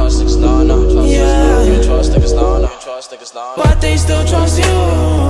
trust niggas, no, no. Yeah, you trust niggas, no, no. Trust niggas, no, no. But they still trust you.